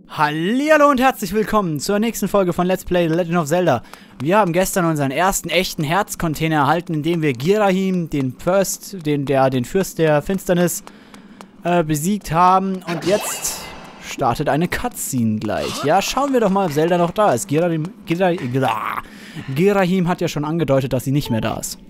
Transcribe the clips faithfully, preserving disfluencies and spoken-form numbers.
Hallihallo und herzlich willkommen zur nächsten Folge von Let's Play The Legend of Zelda. Wir haben gestern unseren ersten echten Herzcontainer erhalten, in dem wir Girahim, den Fürst, den, der, den Fürst der Finsternis, äh, besiegt haben. Und jetzt startet eine Cutscene gleich. Ja, schauen wir doch mal, ob Zelda noch da ist. Girahim, Girahim, Girahim hat ja schon angedeutet, dass sie nicht mehr da ist.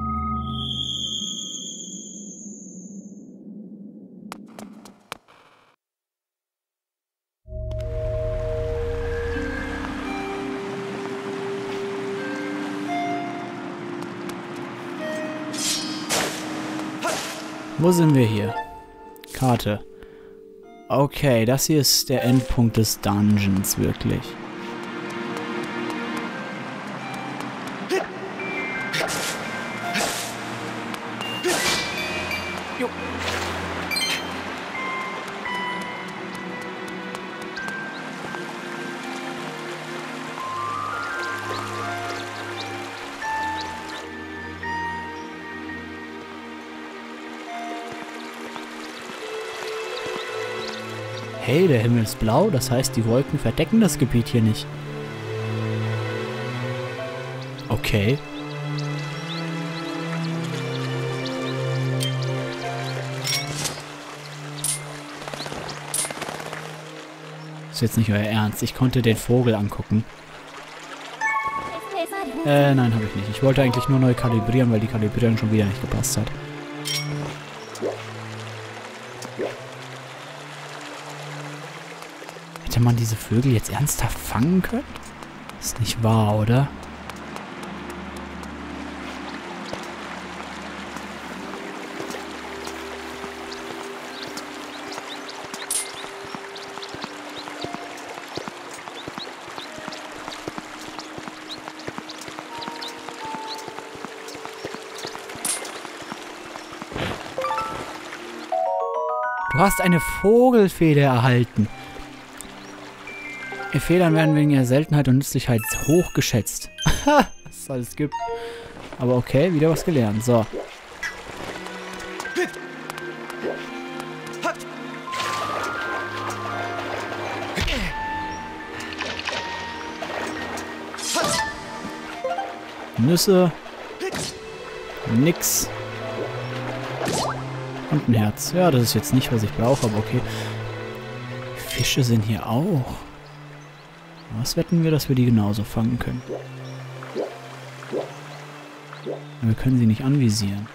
Wo sind wir hier? Karte. Okay, das hier ist der Endpunkt des Dungeons, wirklich. Jo. Hey, der Himmel ist blau, das heißt, die Wolken verdecken das Gebiet hier nicht. Okay. Ist jetzt nicht euer Ernst. Ich konnte den Vogel angucken. Äh, nein, habe ich nicht. Ich wollte eigentlich nur neu kalibrieren, weil die Kalibrierung schon wieder nicht gepasst hat. Hätte man diese Vögel jetzt ernsthaft fangen können? Ist nicht wahr, oder? Du hast eine Vogelfeder erhalten. Die Federn werden wegen ihrer Seltenheit und Nützlichkeit hoch geschätzt. Was es alles gibt. Aber okay, wieder was gelernt. So. Nüsse. Nix. Und ein Herz. Ja, das ist jetzt nicht, was ich brauche, aber okay. Fische sind hier auch. Was wetten wir, dass wir die genauso fangen können? Wir können sie nicht anvisieren.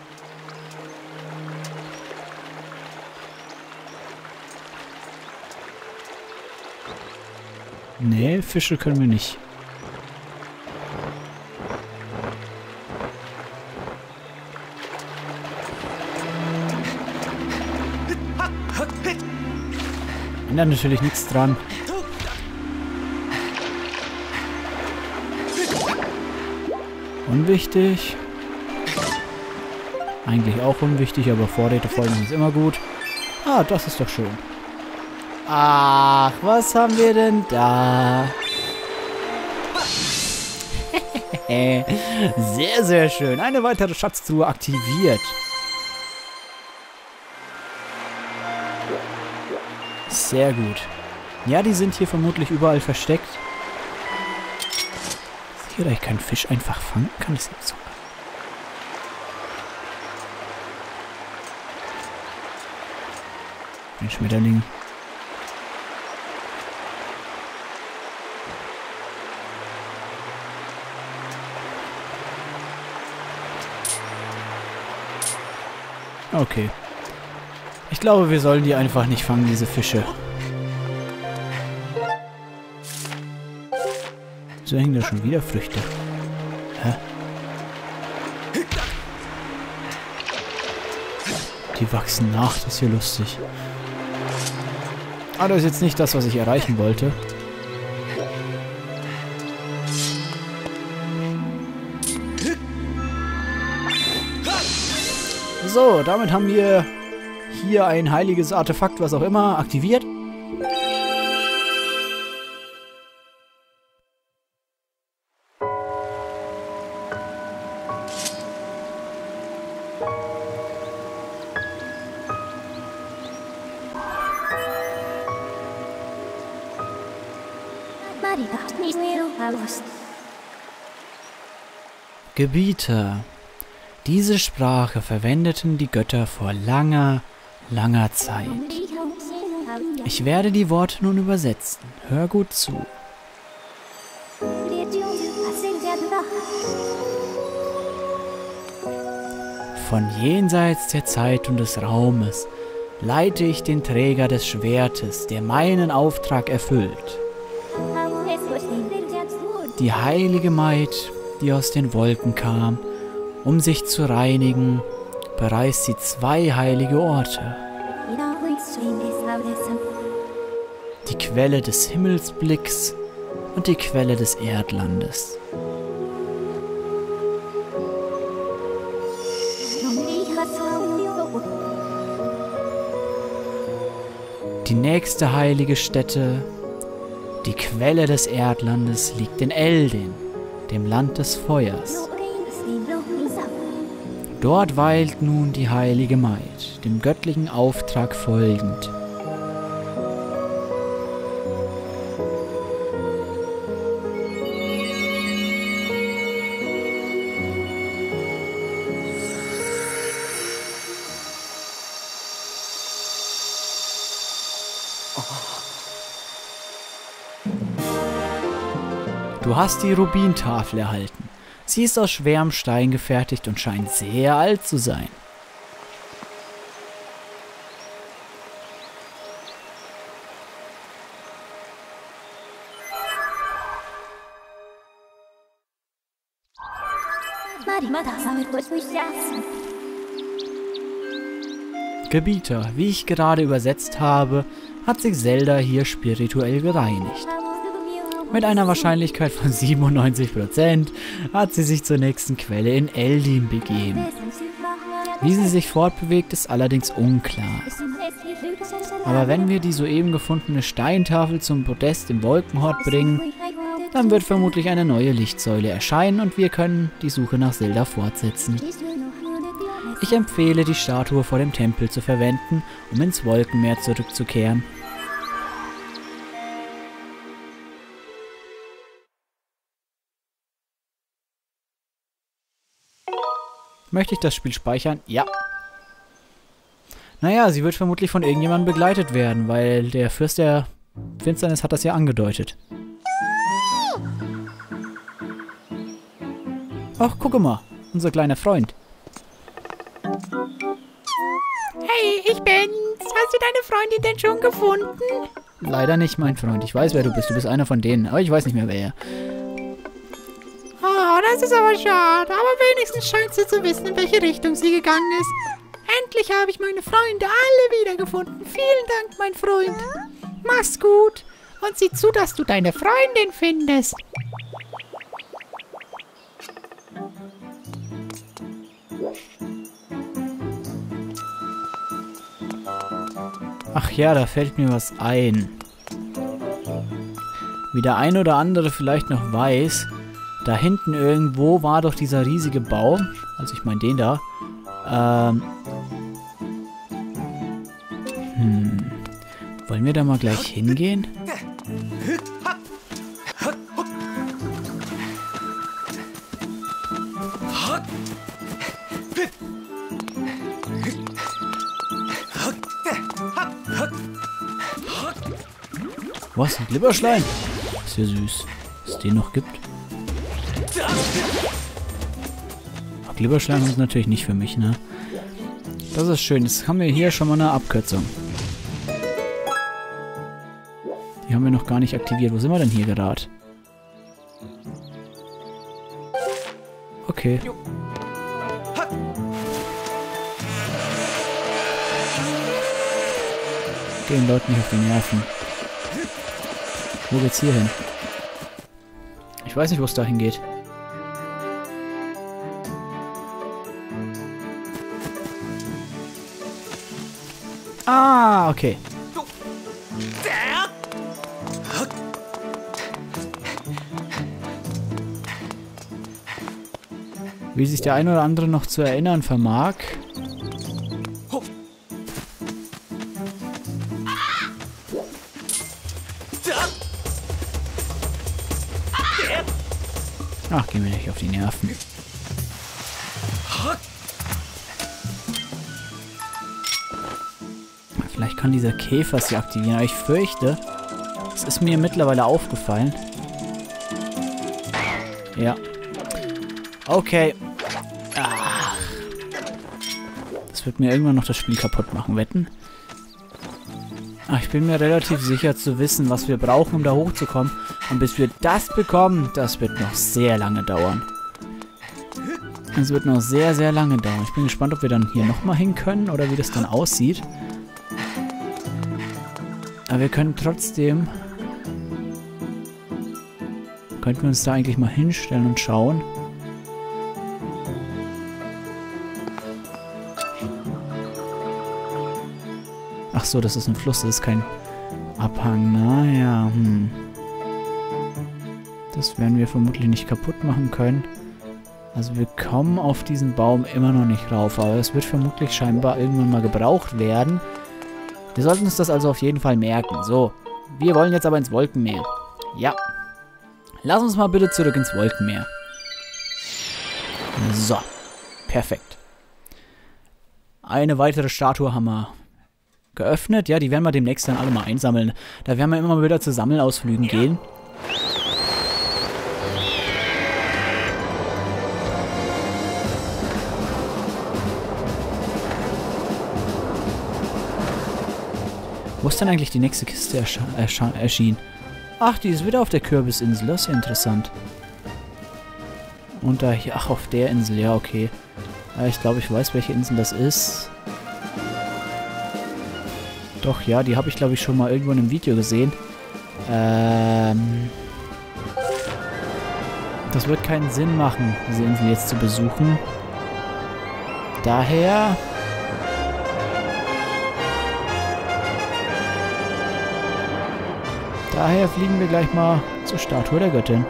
Nee, Fische können wir nicht. Ändert natürlich nichts dran. Unwichtig. Eigentlich auch unwichtig, aber Vorräte folgen ist immer gut. Ah, das ist doch schön. Ach, was haben wir denn da? Sehr, sehr schön. Eine weitere Schatztruhe aktiviert. Sehr gut. Ja, die sind hier vermutlich überall versteckt. Sicher, dass ich keinen Fisch einfach fangen kann, ist nicht so. Ein Schmetterling. Okay. Ich glaube, wir sollen die einfach nicht fangen, diese Fische. So hängen da schon wieder Früchte. Hä? Die wachsen nach, das ist hier lustig. Ah, das ist jetzt nicht das, was ich erreichen wollte. So, damit haben wir hier ein heiliges Artefakt, was auch immer, aktiviert. Gebieter. Diese Sprache verwendeten die Götter vor langer, langer Zeit. Ich werde die Worte nun übersetzen. Hör gut zu. Von jenseits der Zeit und des Raumes leite ich den Träger des Schwertes, der meinen Auftrag erfüllt. Die heilige Maid, die aus den Wolken kam, um sich zu reinigen, bereist sie zwei heilige Orte. Die Quelle des Himmelsblicks und die Quelle des Erdlandes. Die nächste heilige Stätte, die Quelle des Erdlandes, liegt in Eldin, dem Land des Feuers. Dort weilt nun die heilige Maid, dem göttlichen Auftrag folgend. Du hast die Rubintafel erhalten. Sie ist aus schwerem Stein gefertigt und scheint sehr alt zu sein. Gebieter, wie ich gerade übersetzt habe, hat sich Zelda hier spirituell gereinigt. Mit einer Wahrscheinlichkeit von siebenundneunzig Prozent hat sie sich zur nächsten Quelle in Eldin begeben. Wie sie sich fortbewegt, ist allerdings unklar. Aber wenn wir die soeben gefundene Steintafel zum Podest im Wolkenhort bringen, dann wird vermutlich eine neue Lichtsäule erscheinen und wir können die Suche nach Zelda fortsetzen. Ich empfehle, die Statue vor dem Tempel zu verwenden, um ins Wolkenmeer zurückzukehren. Möchte ich das Spiel speichern? Ja. Naja, sie wird vermutlich von irgendjemandem begleitet werden, weil der Fürst der Finsternis hat das ja angedeutet. Ach, guck mal, unser kleiner Freund. Hey, ich bin's. Hast du deine Freundin denn schon gefunden? Leider nicht, mein Freund. Ich weiß, wer du bist. Du bist einer von denen, aber ich weiß nicht mehr, wer. Oh, das ist aber schade. Aber wenigstens scheint sie zu wissen, in welche Richtung sie gegangen ist. Endlich habe ich meine Freunde alle wiedergefunden. Vielen Dank, mein Freund. Mach's gut. Und sieh zu, dass du deine Freundin findest. Ach ja, da fällt mir was ein. Wie der ein oder andere vielleicht noch weiß, da hinten irgendwo war doch dieser riesige Baum. Also ich meine den da. Ähm. Hm. Wollen wir da mal gleich hingehen? Was? Ein Glibberschleim? Ist ja süß. Dass es den noch gibt. Glibberschleim ist natürlich nicht für mich, ne? Das ist schön. Jetzt haben wir hier schon mal eine Abkürzung. Die haben wir noch gar nicht aktiviert. Wo sind wir denn hier gerade? Okay. Gehen Leuten nicht auf die Nerven. Wo geht's hier hin? Ich weiß nicht, wo es dahin geht. Ah, okay. Wie sich der ein oder andere noch zu erinnern vermag. Ach, geh mir nicht auf die Nerven. Vielleicht kann dieser Käfer sie aktivieren, aber ich fürchte, es ist mir mittlerweile aufgefallen. Ja. Okay. Ach. Das wird mir irgendwann noch das Spiel kaputt machen, wetten? Ach, ich bin mir relativ sicher zu wissen, was wir brauchen, um da hochzukommen. Und bis wir das bekommen, das wird noch sehr lange dauern. Es wird noch sehr, sehr lange dauern. Ich bin gespannt, ob wir dann hier nochmal hin können oder wie das dann aussieht. Aber wir können trotzdem... Könnten wir uns da eigentlich mal hinstellen und schauen. Ach so, das ist ein Fluss, das ist kein Abhang. Naja, hm. Das werden wir vermutlich nicht kaputt machen können. Also wir kommen auf diesen Baum immer noch nicht rauf, aber es wird vermutlich scheinbar irgendwann mal gebraucht werden. Wir sollten uns das also auf jeden Fall merken. So, wir wollen jetzt aber ins Wolkenmeer. Ja. Lass uns mal bitte zurück ins Wolkenmeer. So, perfekt. Eine weitere Statue haben wir geöffnet. Ja, die werden wir demnächst dann alle mal einsammeln. Da werden wir immer mal wieder zu Sammelausflügen gehen. Wo ist denn eigentlich die nächste Kiste erschi erschienen? Ach, die ist wieder auf der Kürbisinsel. Das ist ja interessant. Und da hier, ach, auf der Insel. Ja, okay. Ja, ich glaube, ich weiß, welche Insel das ist. Doch, ja, die habe ich, glaube ich, schon mal irgendwo in einem Video gesehen. Ähm... Das wird keinen Sinn machen, diese Insel jetzt zu besuchen. Daher... Daher fliegen wir gleich mal zur Statue der Göttin.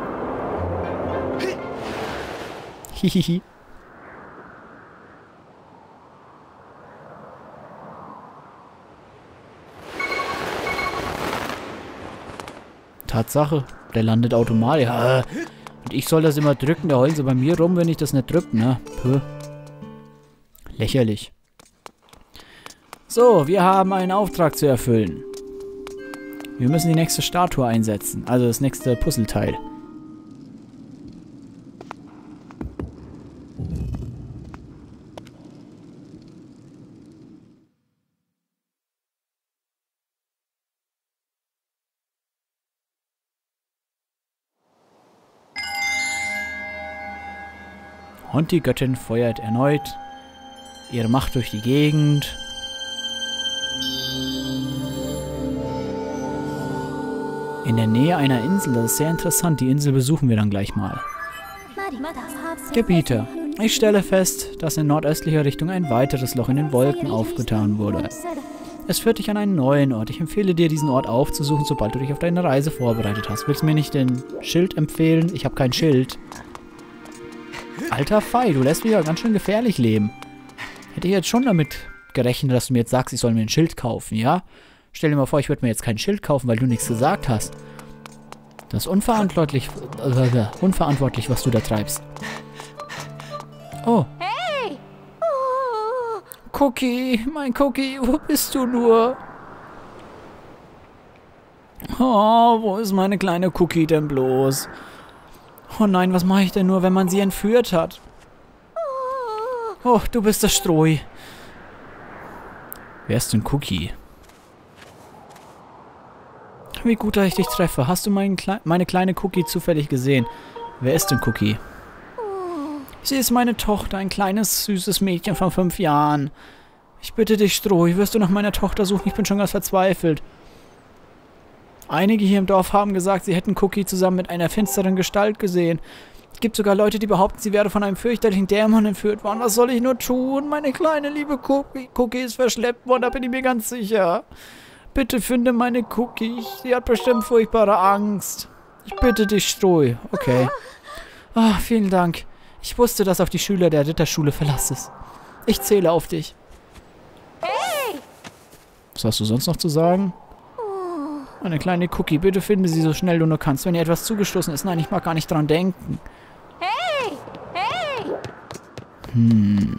Hihihi. Tatsache, der landet automatisch. Ja, und ich soll das immer drücken, da heulen sie bei mir rum, wenn ich das nicht drücke, ne? Puh. Lächerlich. So, wir haben einen Auftrag zu erfüllen. Wir müssen die nächste Statue einsetzen, also das nächste Puzzleteil. Und die Göttin feuert erneut ihre Macht durch die Gegend. In der Nähe einer Insel, das ist sehr interessant. Die Insel besuchen wir dann gleich mal. Gebiete. Ich stelle fest, dass in nordöstlicher Richtung ein weiteres Loch in den Wolken aufgetan wurde. Es führt dich an einen neuen Ort. Ich empfehle dir, diesen Ort aufzusuchen, sobald du dich auf deine Reise vorbereitet hast. Willst du mir nicht den Schild empfehlen? Ich habe kein Schild. Alter Fei, du lässt mich ja ganz schön gefährlich leben. Hätte ich jetzt schon damit gerechnet, dass du mir jetzt sagst, ich soll mir ein Schild kaufen, ja? Stell dir mal vor, ich würde mir jetzt kein Schild kaufen, weil du nichts gesagt hast. Das ist unverantwortlich, äh, unverantwortlich, was du da treibst. Oh. Hey! Oh. Cookie, mein Cookie, wo bist du nur? Oh, wo ist meine kleine Cookie denn bloß? Oh nein, was mache ich denn nur, wenn man sie entführt hat? Oh, du bist das Strohi. Wer ist denn Cookie? Wie gut, dass ich dich treffe. Hast du mein Kle meine kleine Cookie zufällig gesehen? Wer ist denn Cookie? Sie ist meine Tochter, ein kleines, süßes Mädchen von fünf Jahren. Ich bitte dich, Strohi, wirst du nach meiner Tochter suchen? Ich bin schon ganz verzweifelt. Einige hier im Dorf haben gesagt, sie hätten Cookie zusammen mit einer finsteren Gestalt gesehen. Es gibt sogar Leute, die behaupten, sie wäre von einem fürchterlichen Dämon entführt worden. Was soll ich nur tun? Meine kleine, liebe Cookie, Cookie ist verschleppt worden, da bin ich mir ganz sicher. Bitte finde meine Cookie. Sie hat bestimmt furchtbare Angst. Ich bitte dich, Strohi. Okay. Ah, vielen Dank. Ich wusste, dass auf die Schüler der Ritterschule Verlass ist. Ich zähle auf dich. Hey! Was hast du sonst noch zu sagen? Eine kleine Cookie, bitte finde sie so schnell du nur kannst, wenn ihr etwas zugestoßen ist. Nein, ich mag gar nicht dran denken. Hey! Hey! Hm.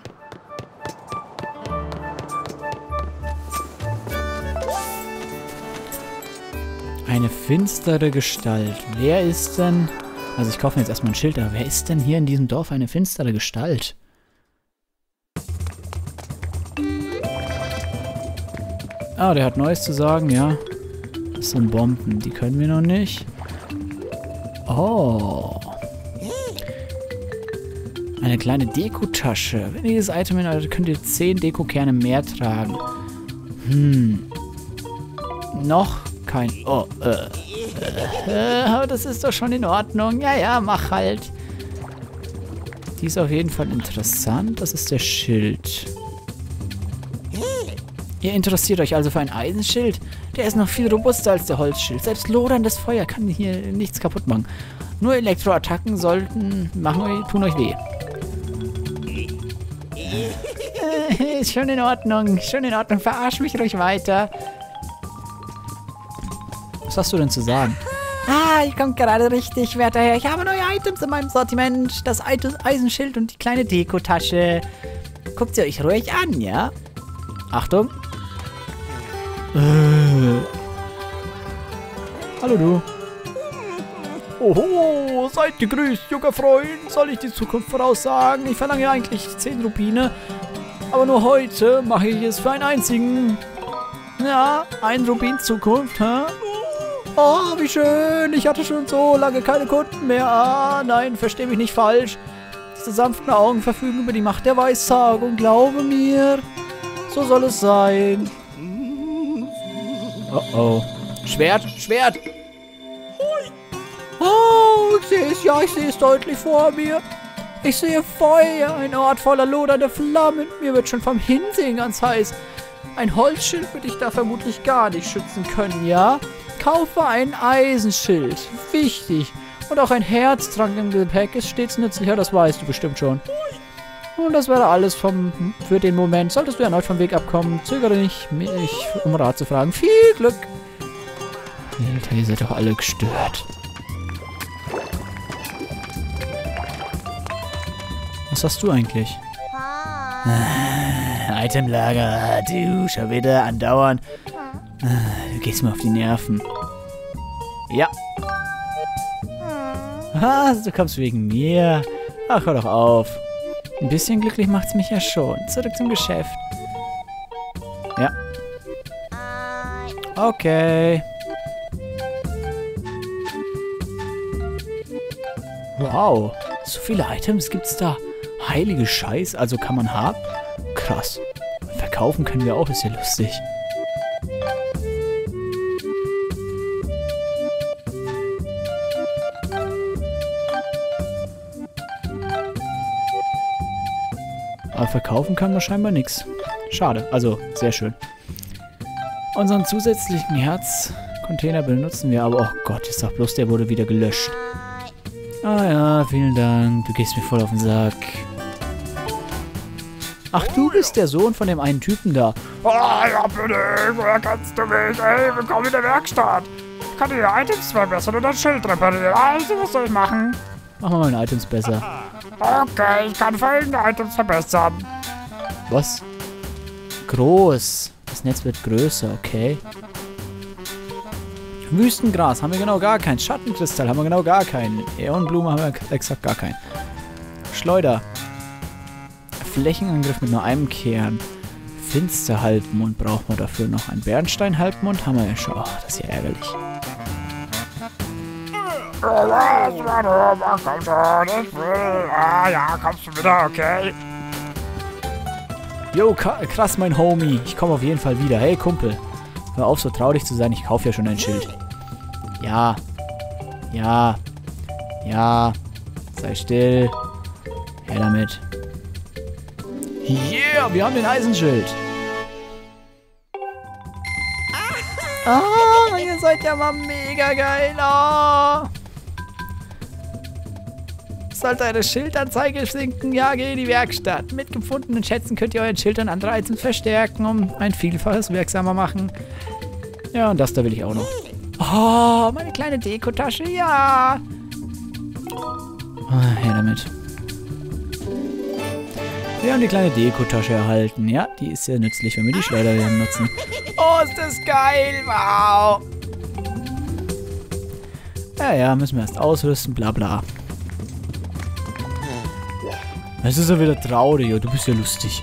Eine finstere Gestalt. Wer ist denn... Also ich kaufe mir jetzt erstmal ein Schild, aber wer ist denn hier in diesem Dorf eine finstere Gestalt? Ah, der hat Neues zu sagen, ja. Das sind Bomben, die können wir noch nicht. Oh. Eine kleine Dekotasche. Wenn ihr dieses Item in könnt ihr zehn Dekokerne mehr tragen. Hm. Noch kein... Oh, äh. äh. Aber das ist doch schon in Ordnung. Ja, ja, mach halt. Die ist auf jeden Fall interessant. Das ist der Schild. Ihr interessiert euch also für ein Eisenschild? Der ist noch viel robuster als der Holzschild. Selbst loderndes Feuer kann hier nichts kaputt machen. Nur Elektroattacken sollten machen, tun euch weh. Äh, ist schon in Ordnung. Schon in Ordnung. Verarsch mich ruhig weiter. Was hast du denn zu sagen? Ah, ich komme gerade richtig, werter Herr. Ich habe neue Items in meinem Sortiment. Das Eisenschild und die kleine Dekotasche. Guckt sie euch ruhig an, ja? Achtung. Äh. Hallo du. Oho, seid gegrüßt, junger Freund. Soll ich die Zukunft voraussagen? Ich verlange eigentlich zehn Rubine. Aber nur heute mache ich es für einen einzigen. Ja, ein Rubin Zukunft, hä? Oh, wie schön. Ich hatte schon so lange keine Kunden mehr. Ah, nein, versteh mich nicht falsch. Diese sanften Augen verfügen über die Macht der Weissagung. Glaube mir. So soll es sein. Oh oh. Schwert, Schwert. Oh, ich sehe es, ja, ich sehe es deutlich vor mir. Ich sehe Feuer, ein Ort voller lodernde Flammen. Mir wird schon vom Hinsehen ganz heiß. Ein Holzschild würde ich da vermutlich gar nicht schützen können, ja? Kaufe ein Eisenschild. Wichtig. Und auch ein Herztrank im Gepäck ist stets nützlicher, das weißt du bestimmt schon. Und das wäre alles vom, für den Moment. Solltest du erneut vom Weg abkommen, zögere nicht, mich um Rat zu fragen. Viel Glück! Alter, ihr seid doch alle gestört. Was hast du eigentlich? Ah, Itemlager. Du, schon wieder andauern. Ah, du gehst mir auf die Nerven. Ja. Ah, du kommst wegen mir. Ach, hör doch auf. Ein bisschen glücklich macht's mich ja schon. Zurück zum Geschäft. Ja. Okay. Wow. So viele Items gibt's da. Heilige Scheiß. Also kann man haben? Krass. Verkaufen können wir auch. Ist ja lustig. Aber verkaufen kann man scheinbar nichts. Schade. Also, sehr schön. Unseren zusätzlichen Herzcontainer benutzen wir aber... Oh Gott, ich sag bloß, der wurde wieder gelöscht. Ah ja, vielen Dank. Du gehst mir voll auf den Sack. Ach, du bist der Sohn von dem einen Typen da. Oh, ja bitte, woher kannst du mich? Ey, willkommen in der Werkstatt. Ich kann dir Items verbessern und das Schild reparieren. Also, was soll ich machen? Mach mal meine Items besser. Okay, ich kann folgende Items verbessern. Was? Groß. Das Netz wird größer, okay. Wüstengras haben wir genau gar keinen. Schattenkristall haben wir genau gar keinen. Äonenblume haben wir exakt gar keinen. Schleuder. Flächenangriff mit nur einem Kern. Finsterhalbmond brauchen wir dafür noch. Ein Bernstein-Halbmond haben wir ja schon. Oh, das ist ja ärgerlich. Komm schon, ich will. Ah ja, kommst du wieder, okay? Jo, krass, mein Homie. Ich komme auf jeden Fall wieder. Hey, Kumpel. Hör auf, so traurig zu sein. Ich kaufe ja schon ein Schild. Ja. Ja. Ja. Sei still. Her damit. Yeah, wir haben den Eisenschild. Ah, ihr seid ja mal mega geil. Oh. Sollte eure Schildanzeige sinken, ja, geh in die Werkstatt. Mit gefundenen Schätzen könnt ihr euren Schild und andere Items verstärken, um ein Vielfaches wirksamer machen. Ja, und das da will ich auch noch. Oh, meine kleine Dekotasche, ja. Ah, her damit. Wir haben die kleine Dekotasche erhalten. Ja, die ist sehr nützlich, wenn wir die Schleuder wieder nutzen. Oh, ist das geil. Wow. Ja, ja, müssen wir erst ausrüsten, bla bla. Es ist ja wieder traurig, oh, du bist ja lustig.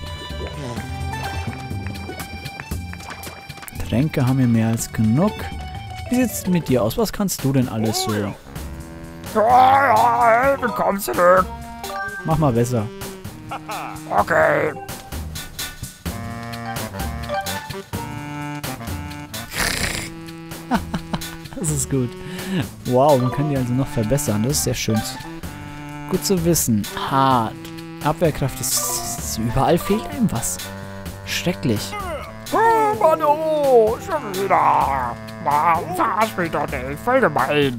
Tränke haben wir mehr als genug. Wie sieht es mit dir aus? Was kannst du denn alles so? Ja, ja, willkommen zurück. Mach mal besser. Okay. Das ist gut. Wow, man kann die also noch verbessern. Das ist sehr schön. Gut zu wissen. Hart. Abwehrkraft ist, ist überall fehlt einem was. Schrecklich. Oh, Mann, oh, schon wieder. Na, verarsch mich doch nicht. Voll gemein.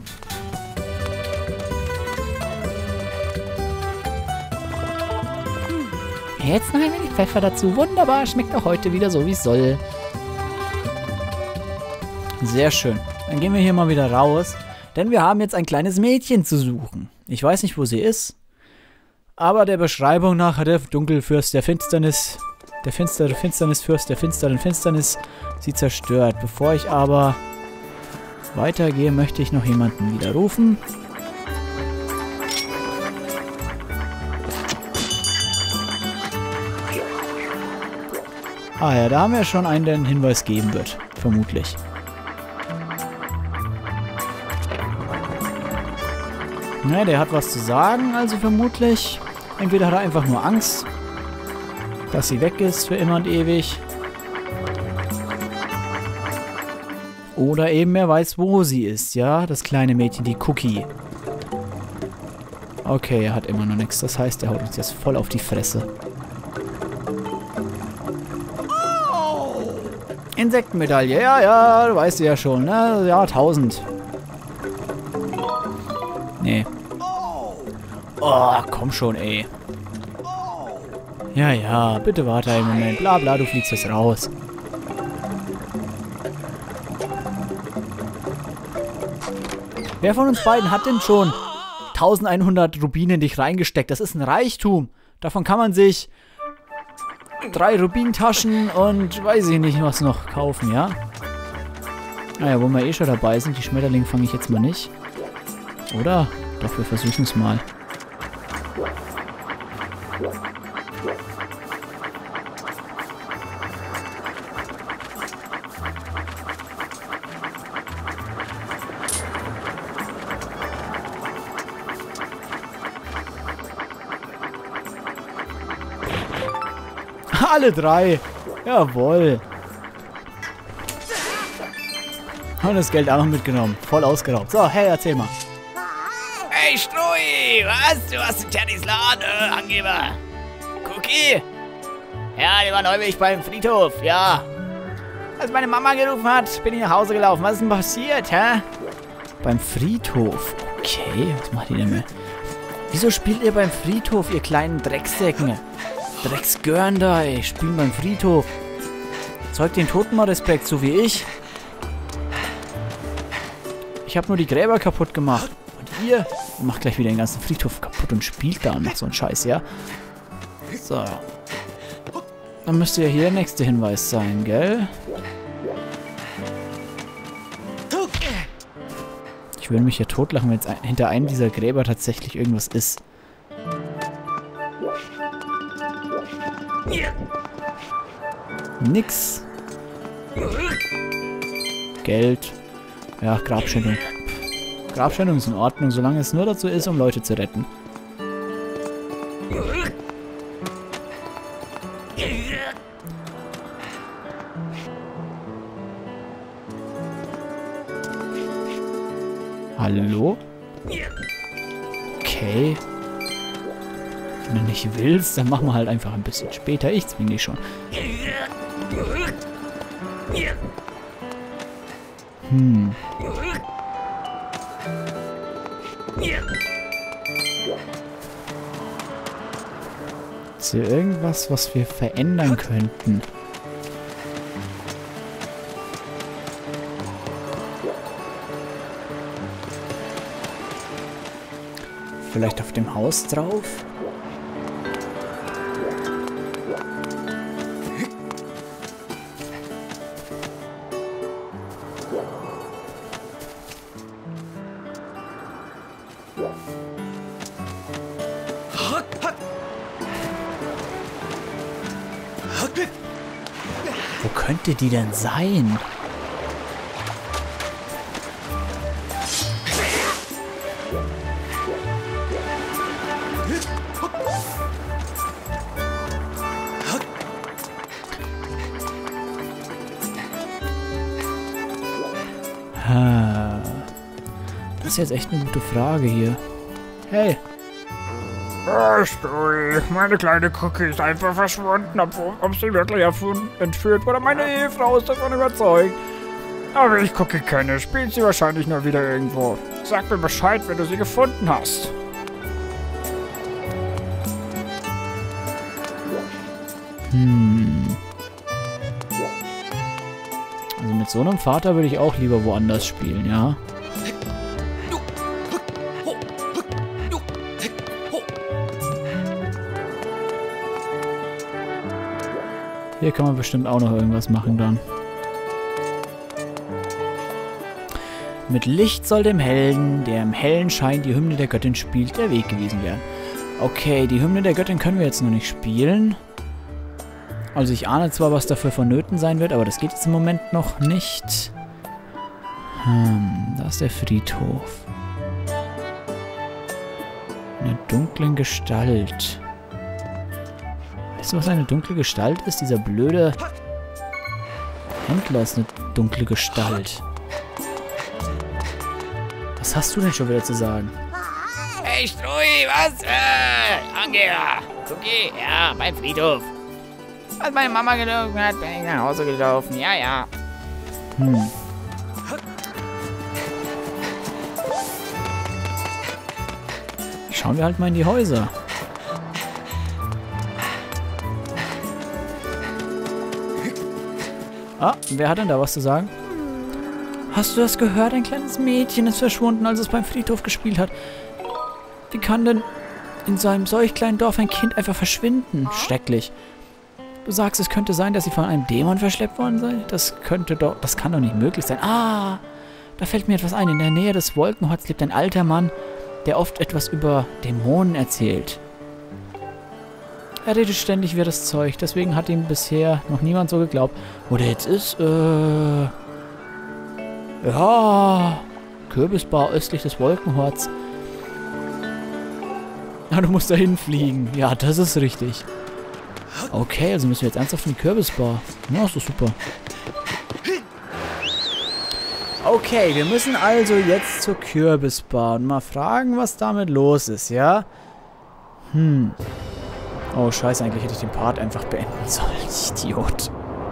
Jetzt noch ein wenig Pfeffer dazu. Wunderbar, schmeckt auch heute wieder so, wie es soll. Sehr schön. Dann gehen wir hier mal wieder raus. Denn wir haben jetzt ein kleines Mädchen zu suchen. Ich weiß nicht, wo sie ist. Aber der Beschreibung nach hat der Dunkelfürst der Finsternis, der finstere Finsternisfürst der finsteren Finsternis sie zerstört. Bevor ich aber weitergehe, möchte ich noch jemanden wieder rufen. Ah ja, da haben wir schon einen, der einen Hinweis geben wird. Vermutlich. Na, der hat was zu sagen, also vermutlich. Entweder hat er einfach nur Angst, dass sie weg ist für immer und ewig. Oder eben er weiß, wo sie ist, ja? Das kleine Mädchen, die Cookie. Okay, er hat immer noch nichts. Das heißt, er haut uns jetzt voll auf die Fresse. Insektenmedaille, ja, ja, du weißt ja schon, ne? Ja, tausend. Nee. Oh, komm schon, ey. Ja, ja, bitte warte einen Moment. Bla, bla, du fliegst jetzt raus. Wer von uns beiden hat denn schon eintausendeinhundert Rubine in dich reingesteckt? Das ist ein Reichtum. Davon kann man sich drei Rubintaschen und weiß ich nicht was noch kaufen, ja? Naja, wo wir eh schon dabei sind, die Schmetterlinge fange ich jetzt mal nicht. Oder? Doch, wir versuchen es mal. Alle drei. Jawohl. Und das Geld auch noch mitgenommen. Voll ausgeraubt. So, hey, erzähl mal. Hey, Strui, was? Du hast den Tannys Laden, äh, Angeber. Cookie? Ja, die war neulich beim Friedhof, ja. Als meine Mama gerufen hat, bin ich nach Hause gelaufen. Was ist denn passiert, hä? Beim Friedhof? Okay, was macht ihr denn mehr? Wieso spielt ihr beim Friedhof, ihr kleinen Drecksäcken? Drecksgörn da, ey. Spielen beim Friedhof. Zeugt den Toten mal Respekt, so wie ich. Ich habe nur die Gräber kaputt gemacht. Und ihr macht gleich wieder den ganzen Friedhof kaputt und spielt da und macht so einen Scheiß, ja? So. Dann müsste ja hier der nächste Hinweis sein, gell? Ich würde mich hier totlachen, wenn jetzt ein, hinter einem dieser Gräber tatsächlich irgendwas ist. Nix. Geld. Ja, Grabschändung. Grabschändung ist in Ordnung, solange es nur dazu ist, um Leute zu retten. Hallo? Okay. Wenn du nicht willst, dann machen wir halt einfach ein bisschen später. Ich zwinge dich schon. Hm. Ist hier irgendwas, was wir verändern könnten? Vielleicht auf dem Haus drauf? Wo könnte die denn sein? Das ist jetzt echt eine gute Frage hier. Hey. Oh, Stewie, meine kleine Cookie ist einfach verschwunden, obwohl, ob sie wirklich erfunden, entführt wurde. Meine Ehefrau ist davon überzeugt. Aber ich Cookie kenne, spielt sie wahrscheinlich nur wieder irgendwo. Sag mir Bescheid, wenn du sie gefunden hast. Hm. Also mit so einem Vater würde ich auch lieber woanders spielen, ja? Hier kann man bestimmt auch noch irgendwas machen dann. Mit Licht soll dem Helden, der im hellen Schein die Hymne der Göttin spielt, der Weg gewesen werden. Okay, die Hymne der Göttin können wir jetzt noch nicht spielen. Also ich ahne zwar, was dafür vonnöten sein wird, aber das geht jetzt im Moment noch nicht. Hm, da ist der Friedhof. In einer dunklen Gestalt. Weißt du, was eine dunkle Gestalt ist? Dieser blöde Händler ist eine dunkle Gestalt. Was hast du denn schon wieder zu sagen? Hey, Strui, was? Äh, Angela. Okay, ja, beim Friedhof. Als meine Mama gelogen hat, bin ich nach Hause gelaufen. Ja, ja. Hm. Schauen wir halt mal in die Häuser. Ah, wer hat denn da was zu sagen? Hast du das gehört? Ein kleines Mädchen ist verschwunden, als es beim Friedhof gespielt hat. Wie kann denn in so einem solch kleinen Dorf ein Kind einfach verschwinden? Schrecklich. Du sagst, es könnte sein, dass sie von einem Dämon verschleppt worden sei? Das könnte doch... Das kann doch nicht möglich sein. Ah, da fällt mir etwas ein. In der Nähe des Wolkenhorts lebt ein alter Mann, der oft etwas über Dämonen erzählt. Er redet ständig über das Zeug, deswegen hat ihm bisher noch niemand so geglaubt. Wo der jetzt ist, äh... ja... Kürbisbar östlich des Wolkenhorts. Ja, du musst da hinfliegen. Ja, das ist richtig. Okay, also müssen wir jetzt ernsthaft in die Kürbisbar. Ja, ist doch super. Okay, wir müssen also jetzt zur Kürbisbar und mal fragen, was damit los ist, ja? Hm... Oh, scheiße, eigentlich hätte ich den Part einfach beenden sollen. Idiot.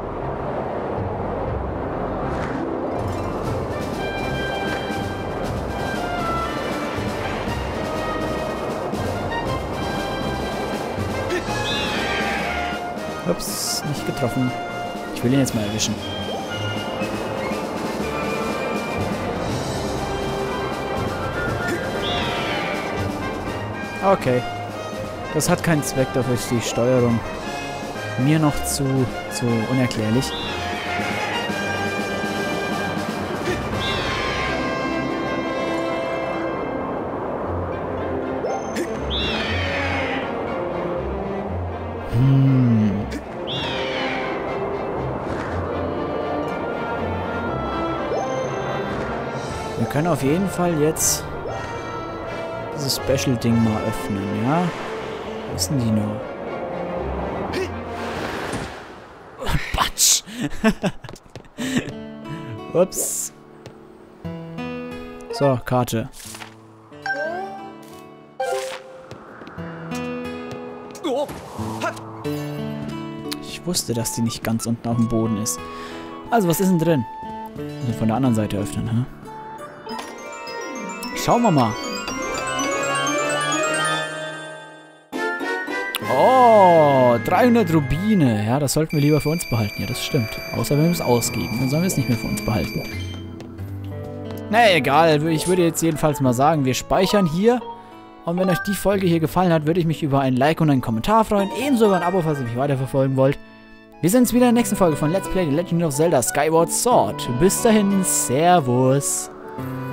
Ups, nicht getroffen. Ich will ihn jetzt mal erwischen. Okay. Das hat keinen Zweck, dafür ist die Steuerung mir noch zu, zu unerklärlich. Hm. Wir können auf jeden Fall jetzt dieses Special-Ding mal öffnen, ja? Wo ist denn die nur? Batsch! Ups. So, Karte. Ich wusste, dass die nicht ganz unten auf dem Boden ist. Also, was ist denn drin? Also von der anderen Seite öffnen, hä? Schauen wir mal. Oh, dreihundert Rubine. Ja, das sollten wir lieber für uns behalten. Ja, das stimmt. Außer wenn wir es ausgeben. Dann sollen wir es nicht mehr für uns behalten. Naja, egal. Ich würde jetzt jedenfalls mal sagen, wir speichern hier Und wenn euch die Folge hier gefallen hat, würde ich mich über ein Like und einen Kommentar freuen. Ebenso über ein Abo, falls ihr mich weiterverfolgen wollt. Wir sehen uns wieder in der nächsten Folge von Let's Play The Legend of Zelda Skyward Sword. Bis dahin, Servus.